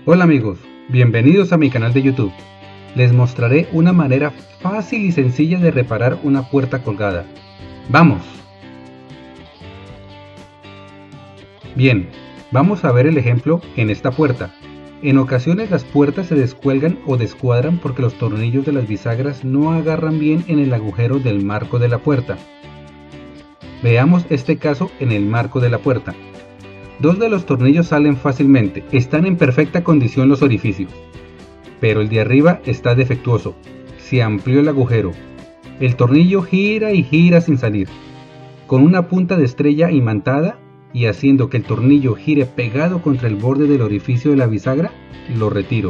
Hola amigos, bienvenidos a mi canal de YouTube. Les mostraré una manera fácil y sencilla de reparar una puerta colgada. ¡Vamos! Bien, vamos a ver el ejemplo en esta puerta. En ocasiones las puertas se descuelgan o descuadran porque los tornillos de las bisagras no agarran bien en el agujero del marco de la puerta. Veamos este caso en el marco de la puerta. Dos de los tornillos salen fácilmente, están en perfecta condición los orificios, pero el de arriba está defectuoso, se amplió el agujero, el tornillo gira y gira sin salir. Con una punta de estrella imantada y haciendo que el tornillo gire pegado contra el borde del orificio de la bisagra, lo retiro.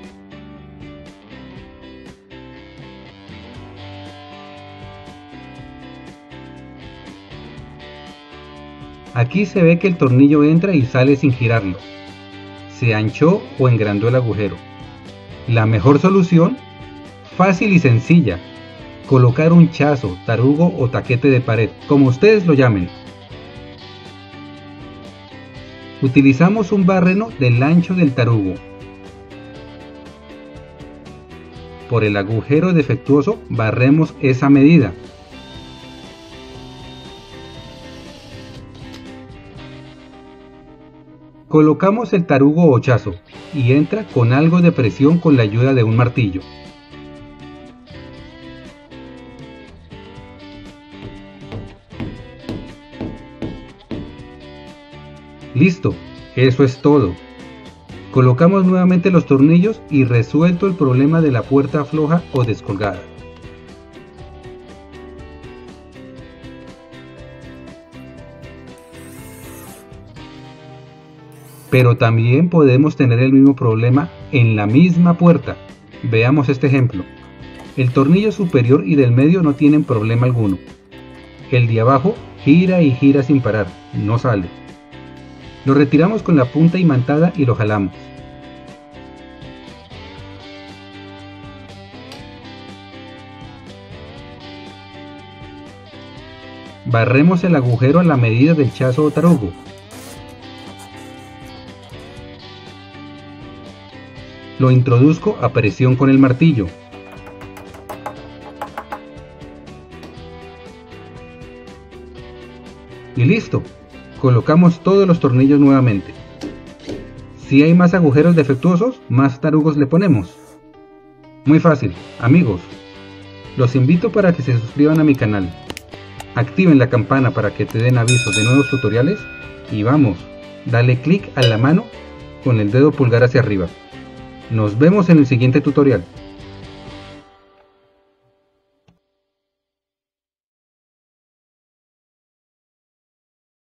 Aquí se ve que el tornillo entra y sale sin girarlo. Se anchó o engrandó el agujero. La mejor solución, fácil y sencilla, colocar un chazo, tarugo o taquete de pared, como ustedes lo llamen. Utilizamos un barreno del ancho del tarugo. Por el agujero defectuoso barremos esa medida. Colocamos el tarugo o chazo y entra con algo de presión con la ayuda de un martillo. Listo, eso es todo. Colocamos nuevamente los tornillos y resuelto el problema de la puerta floja o descolgada. Pero también podemos tener el mismo problema en la misma puerta. Veamos este ejemplo. El tornillo superior y del medio no tienen problema alguno. El de abajo gira y gira sin parar, no sale. Lo retiramos con la punta imantada y lo jalamos. Barremos el agujero a la medida del chazo o tarugo. Lo introduzco a presión con el martillo. Y listo, colocamos todos los tornillos nuevamente. Si hay más agujeros defectuosos, más tarugos le ponemos. Muy fácil, amigos. Los invito para que se suscriban a mi canal. Activen la campana para que te den avisos de nuevos tutoriales. Y vamos, dale clic a la mano con el dedo pulgar hacia arriba. Nos vemos en el siguiente tutorial.